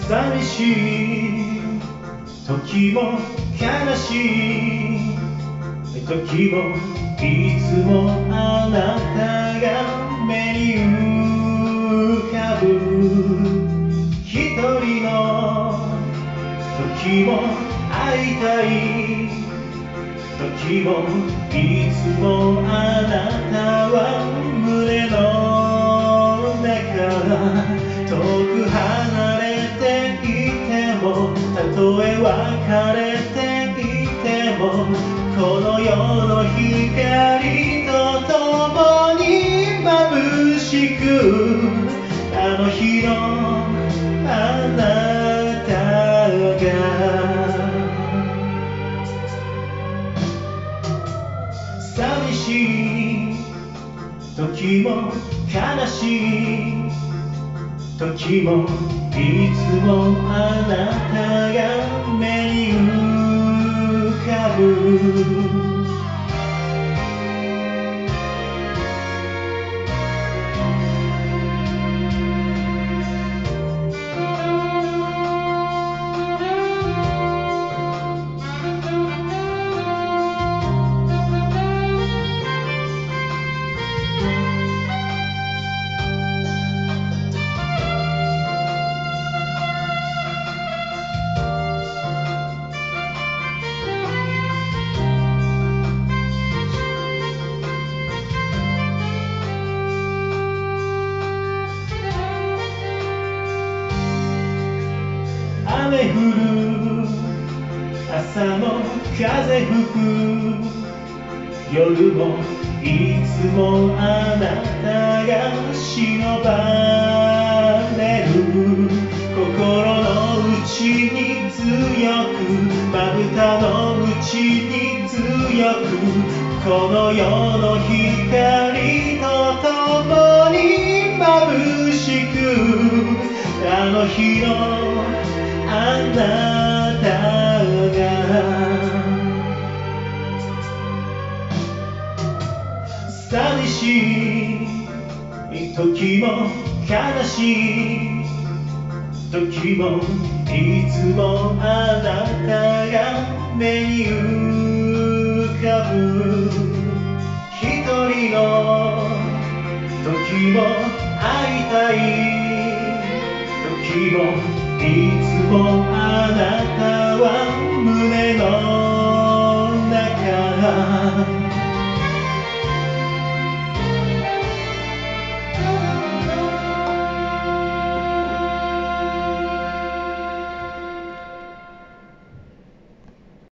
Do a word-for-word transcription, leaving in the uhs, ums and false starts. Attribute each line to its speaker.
Speaker 1: 寂しい時も悲しい時もいつもあなたが目に浮かぶ一人の時も会いたい時もいつもあなたは胸の中遠く離れていてもたとえ別れていてもこの世の光と共に眩しくあの日のあなたが寂しい時も悲しい時もいつもあなたが目に浮かぶ雨降る朝も風吹く夜もいつもあなたが忍ばれる心の内に強くまぶたの内に強くこの世の光と共に眩しくあの日のあなたが寂しい時も悲しい時もいつもあなたが目に浮かぶ一人の時も会いたい時もいつもあなたは胸の中